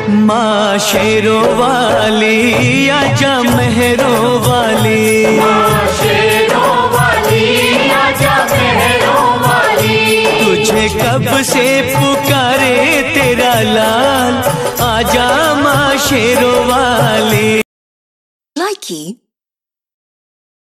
माँ शेरों वाली आजा मेहरों वाली, माँ शेरों वाली आजा मेहरों वाली। तुझे कब से पुकारे तेरा लाल, आजा माँ शेरों वाली। Likey